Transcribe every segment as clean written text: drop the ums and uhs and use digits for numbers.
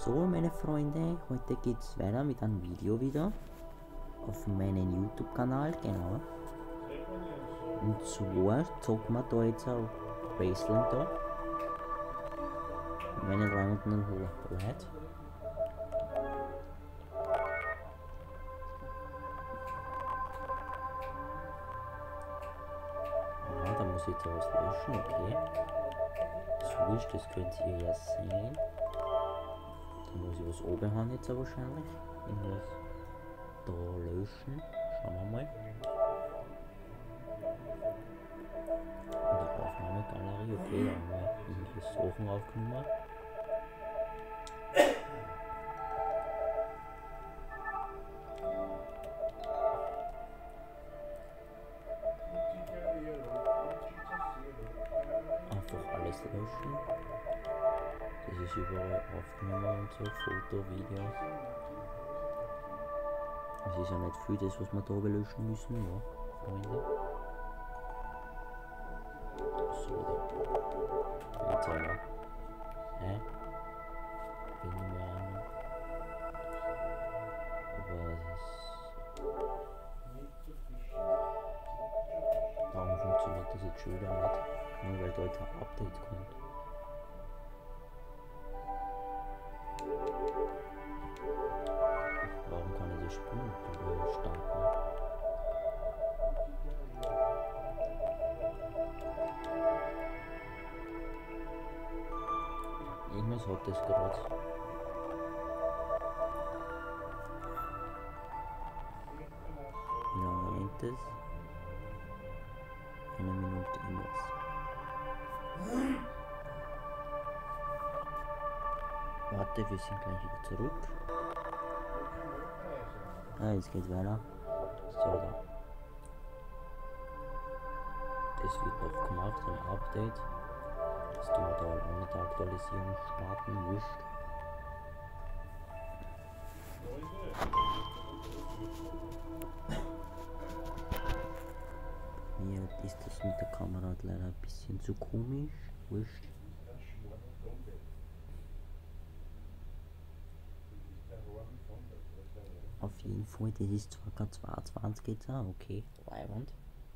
So, meine Freunde, heute geht's weiter mit einem Video wieder auf meinem YouTube-Kanal, genau. Und zwar zocken wir da jetzt auch Wasteland da. Meine 300 Leute. Ah, da muss ich jetzt was löschen, okay. So ist, das könnt ihr ja sehen. Da muss ich was oben haben jetzt auch wahrscheinlich. Irgendwas da löschen. Schauen wir mal. In der Aufnahmegalerie, okay, da haben wir irgendwelche Sachen aufgenommen. Einfach alles löschen. Das ist überall aufgenommen und so, Foto, Videos. Es ist ja nicht viel das, was wir da löschen müssen, ja, Freunde. So, da. Jetzt haben wir. Hä? Bin ich mehr an. Aber das ist. Warum funktioniert das jetzt schon wieder nicht? Nur weil da jetzt ein Update kommt. Warum kann ich das spielen? Starten. Irgendwas hat das gerade. Wie lange rennt das? 1 Minute irgendwas. Warte, wir sind gleich wieder zurück. Ah, jetzt geht's weiter. So, da. Das wird noch gemacht, ein Update. Das tun wir da auch mit der Aktualisierung starten, wurscht. Mir ist das mit der Kamera leider ein bisschen zu komisch, wurscht. Auf jeden Fall, das ist zwar gerade 22 jetzt auch, okay, leibend.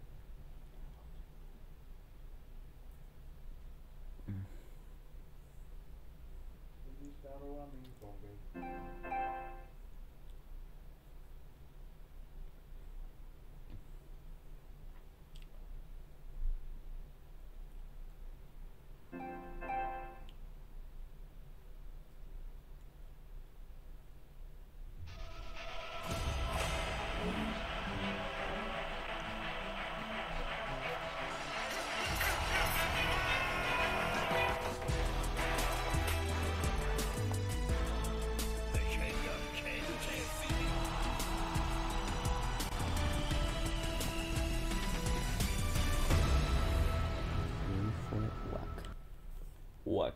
Org.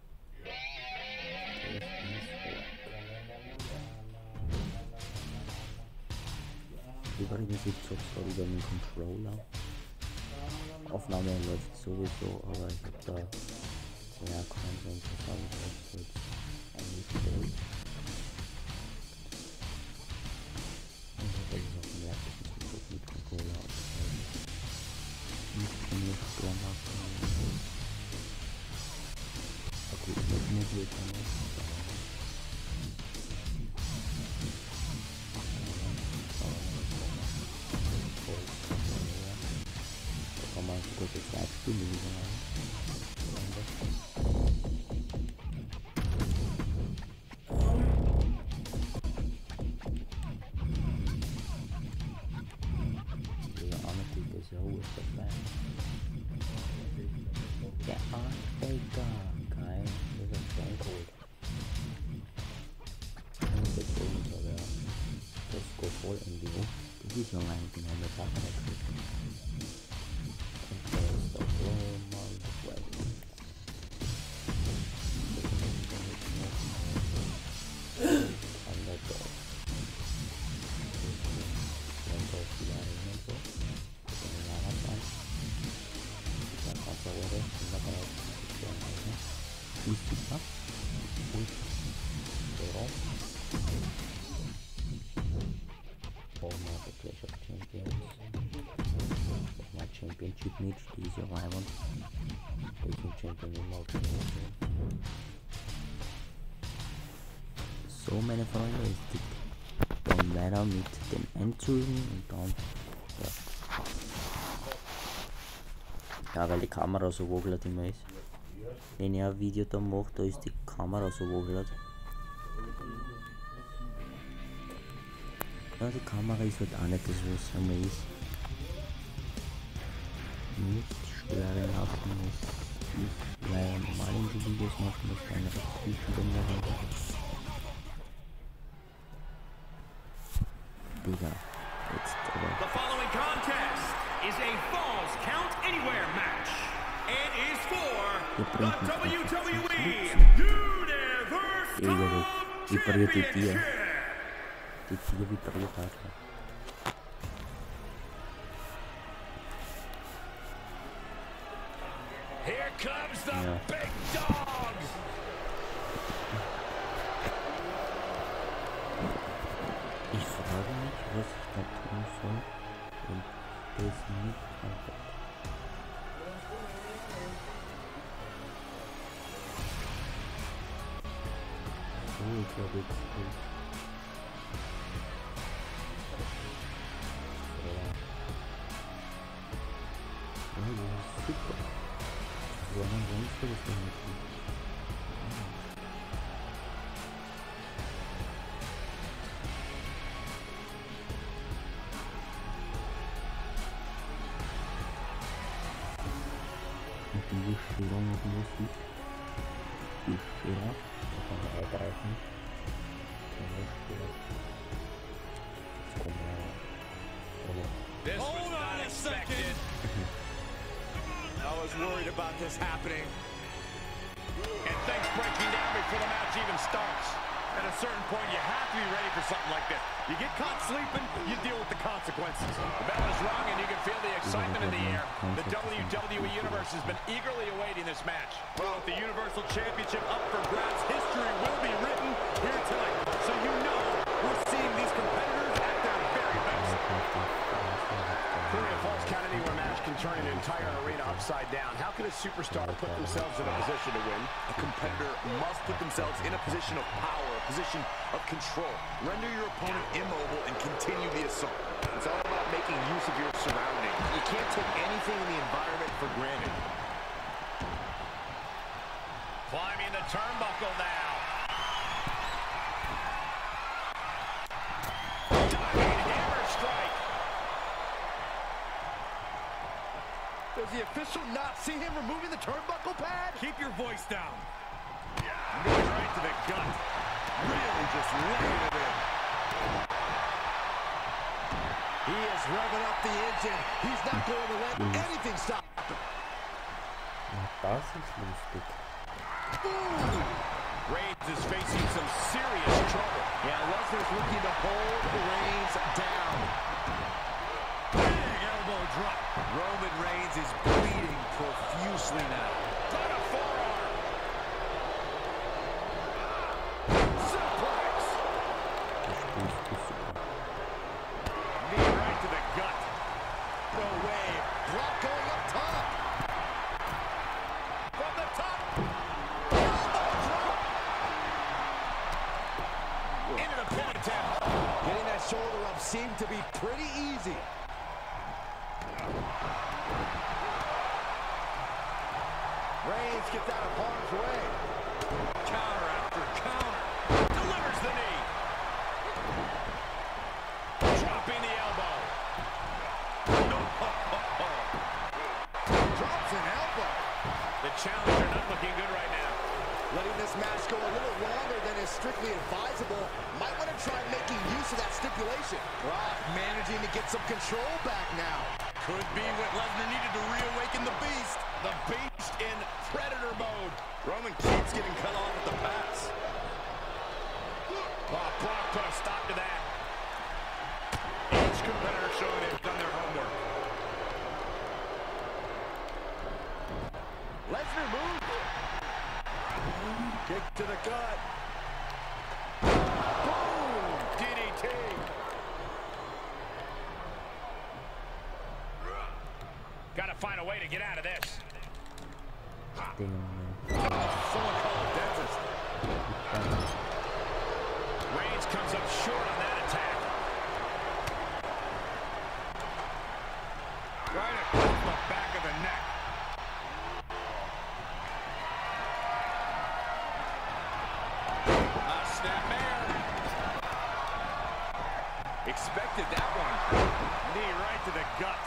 Übrigens, ich zocke gerade über den Controller. Aufnahme läuft sowieso, aber ich habe da sehr Content jetzt eingestellt. Und da ist auch mehr mit Controller ausgestellt. Nicht von mir Sturm abnehmen. Okay, ich muss mir hier kommen. Da kann man kurz jetzt live spielen. Der Arme ist ja hoch dabei. Der Arme geil, das ist ein Code. Das ist irgendwie so, ja. Das geht voll in die Hoch. Das ist noch eine genau eine Sache, der kriegt. Und das ist doch so mal das Weite. Kann das doch. Wenn das die Jahre hin und so. Das ist eine Jahre sein. Dann kannst du aber recht, und dann kann er auch nicht. Ist das? Championship match, die ist ja Leihwand. Taking Champion im Auto. So, meine Freunde, es geht dann weiter mit den Einzügen und dann, ja, weil die Kamera so wogelt immer ist. Wenn ich ein Video da mache, da ist die Kamera so wogelt. Ja, die Kamera ist halt auch nicht das, was es einmal ist. Nicht stören lassen muss ich, weil normal in die Videos machen muss, dann dazwischen dann noch. Digga, jetzt aber. The following contest is a Falls Count Anywhere match and is for the WWE Universal Championship. Die Tier vibriert hat. Here comes the big dog. Ich frage mich, was ich da tun soll, wenn das nicht anfängt. So, ich glaube jetzt ist. Ja, das ist super. So, dann sonst wird es dann nicht gut. Und diese Schilder mit Musik. Die Schilder. Da kann man eingreifen. Jetzt kommen wir. Hold on a second. I was worried about this happening. And things breaking down before the match even starts. At a certain point, you have to be ready for something like this. You get caught sleeping, you deal with the consequences. The bell is rung, and you can feel the excitement in the air. The WWE Universe has been eagerly awaiting this match. Well, with the Universal Championship up for grabs, history will be written here tonight. So you know we're seeing these competitors at their very best. Clearly, a Falls Count Anywhere match can turn an entire arena upside down. How can a superstar put themselves in a position to win? A competitor must put themselves in a position of power, a position of control. Render your opponent immobile and continue the assault. It's all about making use of your surroundings. You can't take anything in the environment for granted. Climbing the turnbuckle now. Diving hammer strike. Does the official not see him removing the turnbuckle pad? Keep your voice down. Knee right to the gut. Really just laying it in. He is revving up the engine. He's not going to let anything stop him. Das ist lustig. Reigns is facing some serious trouble. Yeah, Lesnar's looking to hold Reigns down. Big elbow drop. Roman Reigns is bleeding profusely now. Got a forearm. Suplex. Knee right to the gut. No way. Drop going up top. From the top. Elbow drop. Into the pin attempt. Getting that shoulder up seemed to be pretty easy. Reigns gets out of harm's way. Counter after counter. Delivers the knee. Dropping the elbow. Drops an elbow. The challenger not looking good right now. Letting this match go a little longer than is strictly advisable. Might want to try making use of that stipulation. Brock managing to get some control back now. Could be what Lesnar needed to reawaken the Beast. The Beast in Predator mode. Roman keeps getting cut off at the pass. Oh, Brock put a stop to that. Each competitor showing they've done their homework. Lesnar moves. Kick to the gut. Boom! DDT. Got a find a way to get out of this. Someone call a dentist. Reigns comes up short on that attack. Right across the back of the neck. Snapmare. Expected that one. Knee right to the gut.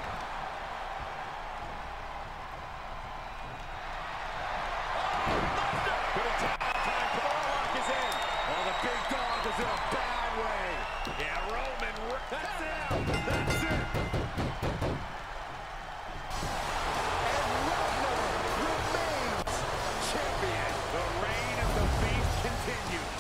Big dog is in a bad way. Yeah, Roman. That's it. That's it. And Lesnar remains champion. The reign of the beast continues.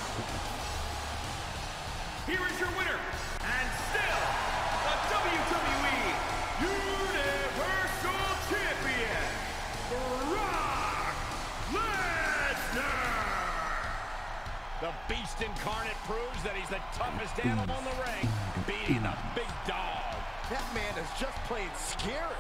Here is your winner, and still the WWE Universal Champion, Brock Lesnar. The Beast Incarnate proves that he's the toughest animal in the ring, beating the big dog. That man is just plain scary.